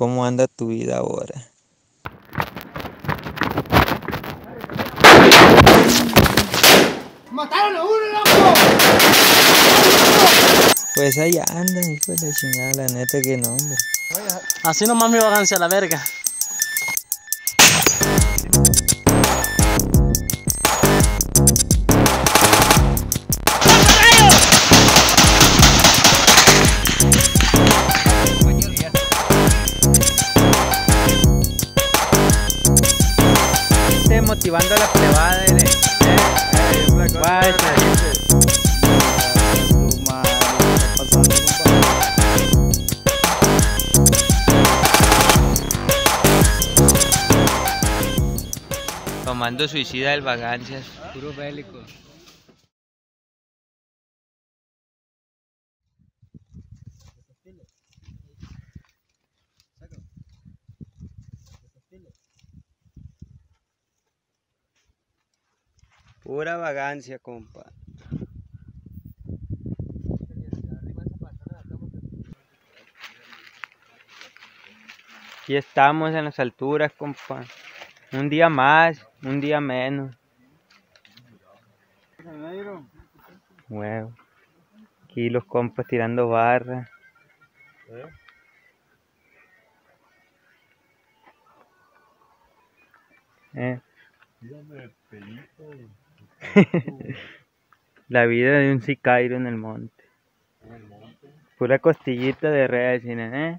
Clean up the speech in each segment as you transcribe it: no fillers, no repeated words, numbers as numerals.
cómo anda tu vida ahora. ¡Mataron a uno, loco! Pues ahí andan, hijo de la chingada, la neta que no, hombre. Así nomás mi vagancia a la verga. Motivando a la plebada, Comando Suicida del Vagancias. Puro bélico. Pura vagancia, compa. Aquí estamos en las alturas, compa. Un día más, un día menos. Huevo. Aquí los compas tirando barra. La vida de un sicario en el monte. Pura costillita de res, ¿eh?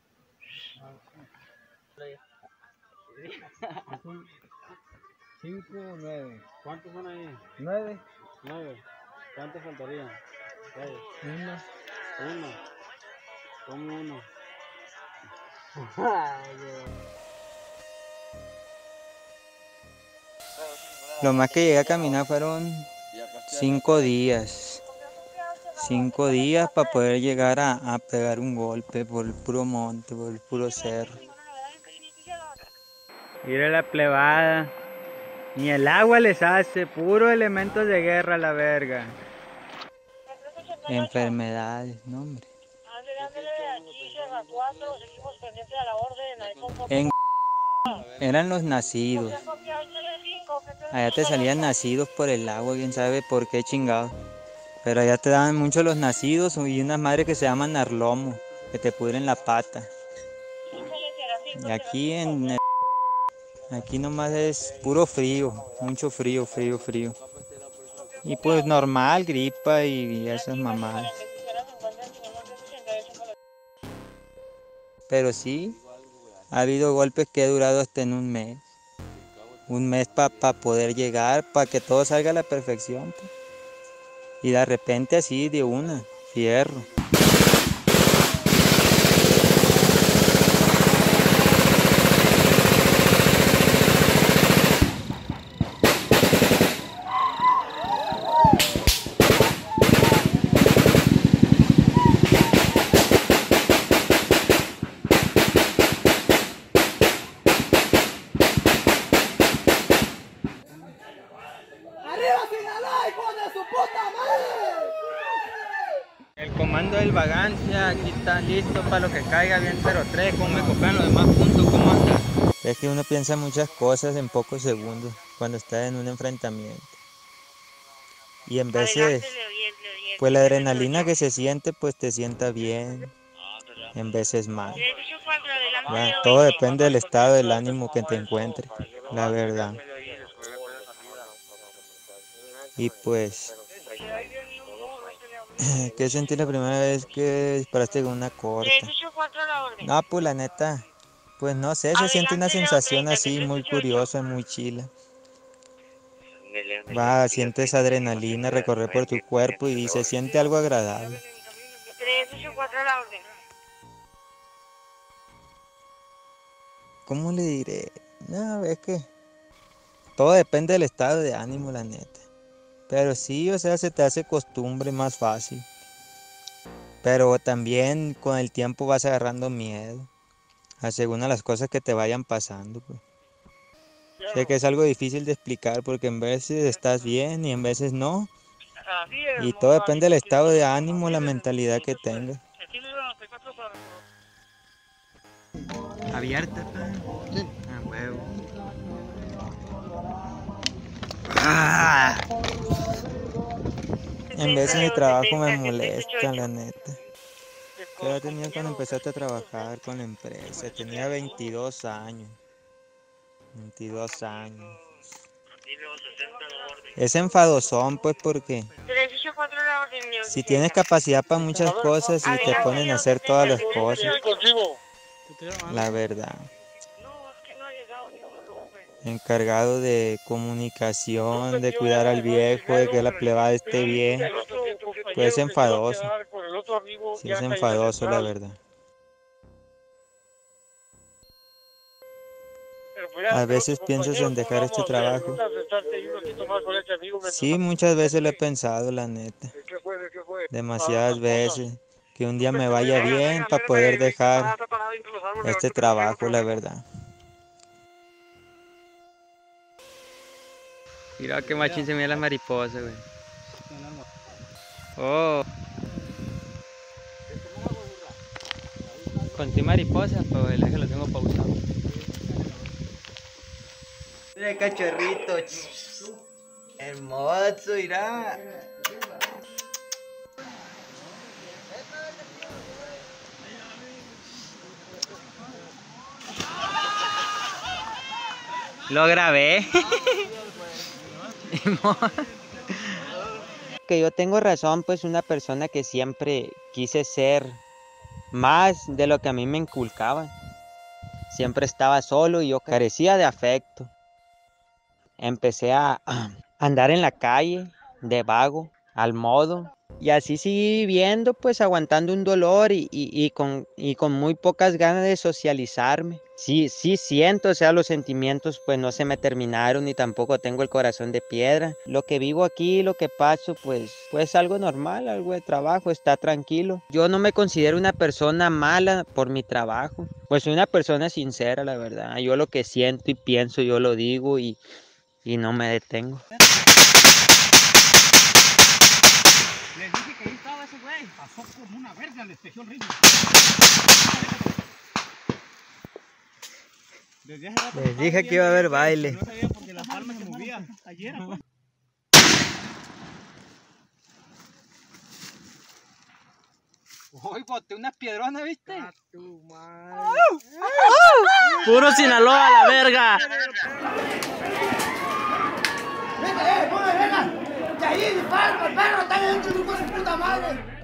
5 o 9. ¿Cuántos son ahí? 9. 9. ¿Cuántos faltarían? 6. 1. ¿Cómo 1? Lo más que llegué a caminar fueron 5 días. 5 días para poder llegar a pegar un golpe por el puro monte, por el puro cerro. Mira la plebada. Ni el agua les hace, puro elementos de guerra a la verga. Enfermedades, no hombre. Eran los nacidos. Allá te salían nacidos por el agua, quién sabe por qué chingado. Pero allá te daban mucho los nacidos y unas madres que se llaman narlomo, que te pudren la pata. Y aquí nomás es puro frío, mucho frío. Y pues normal, gripa y esas mamadas. Pero sí, ha habido golpes que he durado hasta en un mes. Un mes para poder llegar, para que todo salga a la perfección. Pues. Y de repente así de una, fierro. El comando del Vagancia, aquí está listo para lo que caiga, bien 03, como me copian los demás puntos, ¿cómo anda? Es que uno piensa muchas cosas en pocos segundos, cuando está en un enfrentamiento. Y en veces, pues la adrenalina que se siente, pues te sienta bien, en veces mal. Ya, todo depende del estado del ánimo que te encuentres, la verdad. Y pues... ¿Qué sentí la primera vez que disparaste con una corta? No, pues la neta, pues no sé, se siente una sensación así muy curiosa, muy chila. Va, sientes adrenalina recorrer por tu cuerpo y se siente algo agradable. ¿Cómo le diré? No, es que todo depende del estado de ánimo, la neta. Pero sí, o sea, se te hace costumbre más fácil. Pero también con el tiempo vas agarrando miedo, según a las cosas que te vayan pasando. Pues. Sé que es algo difícil de explicar porque en veces estás bien y en veces no. Y todo depende del estado de ánimo, la mentalidad que tengas. ¿Abierta, pa? Sí. A huevo. ¡Ah! En veces mi trabajo me molesta, la neta. ¿Qué edad tenías cuando empezaste a trabajar con la empresa? Tenía 22 años. 22 años. Es enfadosón, pues, porque si tienes capacidad para muchas cosas y te ponen a hacer todas las cosas, la verdad. Encargado de comunicación, de cuidar al viejo, de que la plebada esté bien, pues es enfadoso. Sí, es enfadoso, la verdad. A veces piensas en dejar este trabajo. Sí, muchas veces lo he pensado, la neta. Demasiadas veces. Que un día me vaya bien para poder dejar este trabajo, la verdad. Mira qué machín se mira las mariposas, güey. Oh. Conté mariposas, pero el eje lo tengo pausado. Mira cachorrito. Hermoso, mira. Lo grabé. Que yo tengo razón, pues una persona que siempre quise ser más de lo que a mí me inculcaban. Siempre estaba solo y yo carecía de afecto. Empecé a andar en la calle, de vago, al modo. Y así seguí viviendo, pues aguantando un dolor y con muy pocas ganas de socializarme. Sí siento, o sea, los sentimientos pues no se me terminaron y tampoco tengo el corazón de piedra. Lo que vivo aquí, lo que paso, pues algo normal, algo de trabajo, está tranquilo. Yo no me considero una persona mala por mi trabajo, pues soy una persona sincera, la verdad. Yo lo que siento y pienso, yo lo digo y no me detengo. Les dije que ahí estaba ese güey. Pasó como una verga, les pejó el ritmo. Les dije que iba a haber baile. No sabía porque la palma se movía. Ayer. Hoy boté una piedrona, ¿viste? Puro Sinaloa, la verga. ¡Venga! ¡De ahí dispara, perro! ¡Está dentro de su puta madre!